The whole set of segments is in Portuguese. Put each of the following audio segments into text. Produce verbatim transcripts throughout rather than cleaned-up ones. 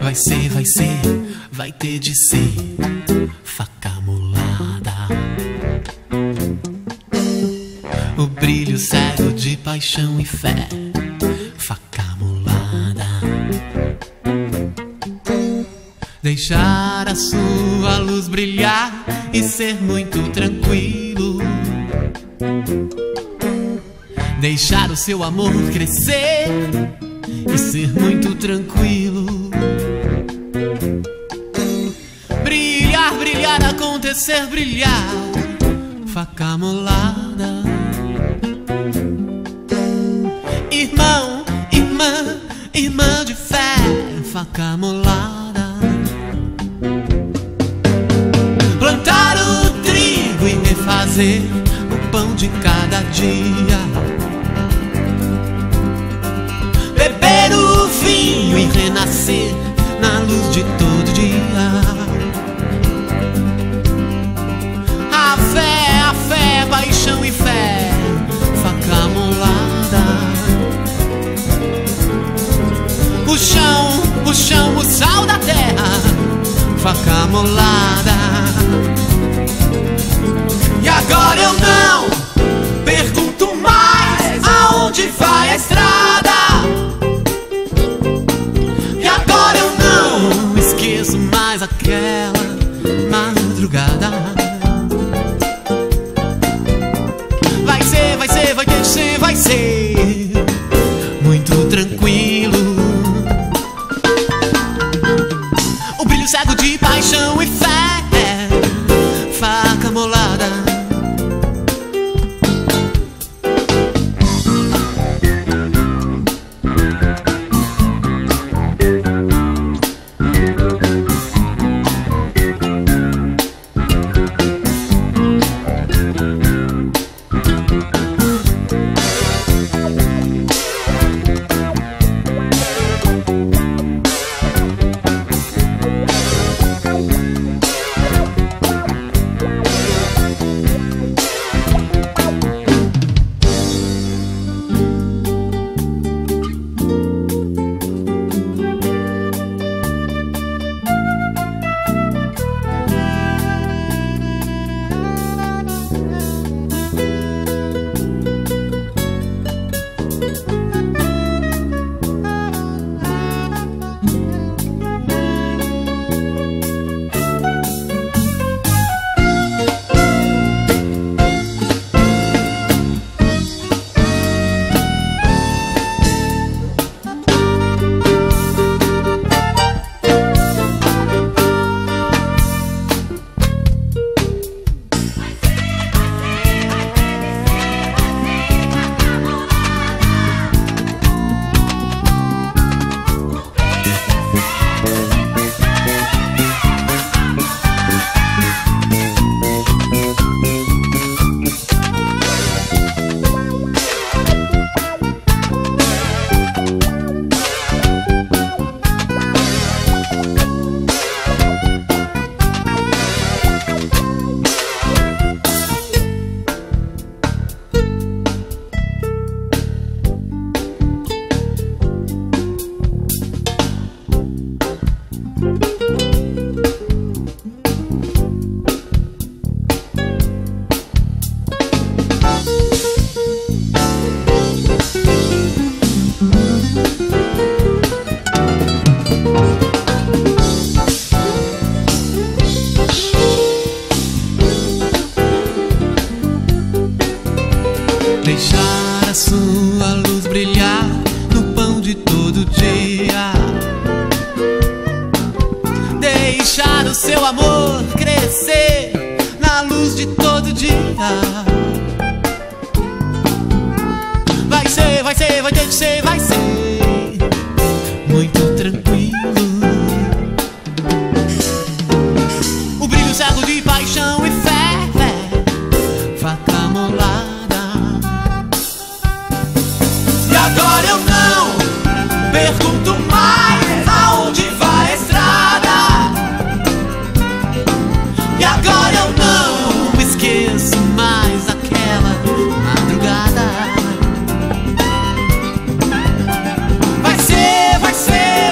vai ser, vai ser, vai ter de ser faca molada. O brilho cego de paixão e fé, faca molada. Deixar a sua luz brilhar e ser muito tranquilo. Deixar o seu amor crescer e ser muito tranquilo. Brilhar, brilhar, acontecer, brilhar, faca molada. Irmão, irmã, irmã de fé, faca molada. Plantar o trigo e refazer o pão de cada dia. Beber o vinho e renascer na luz de todo dia. A fé, a fé, paixão e fé, faca molada. O chão, o chão, o sal da terra, faca molada. E agora eu não pergunto mais aonde vai a estrada. E agora eu não esqueço mais aquela madrugada. Vai ser, vai ser, vai ter de ser, vai ser muito tranquilo. O brilho cego de paixão e fé, faca molada. Deixar a sua luz brilhar no pão de todo dia. Deixar o seu amor crescer na luz de todo dia. Vai ser, vai ser, vai ter de ser, vai ser muito tranquilo. O brilho cego de paixão e fé, fé, faca molada. E agora eu não pergunto mais aonde vai a estrada. E agora eu não esqueço mais aquela madrugada. Vai ser, vai ser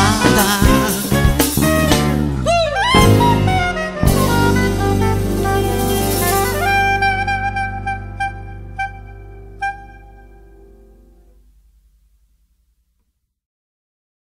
nada.